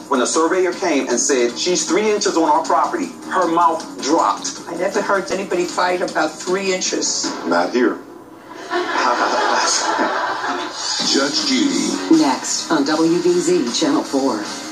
When the surveyor came and said, she's 3 inches on our property, her mouth dropped. I never heard anybody fight about 3 inches. Not here. Judge Judy. Next on WBZ Channel 4.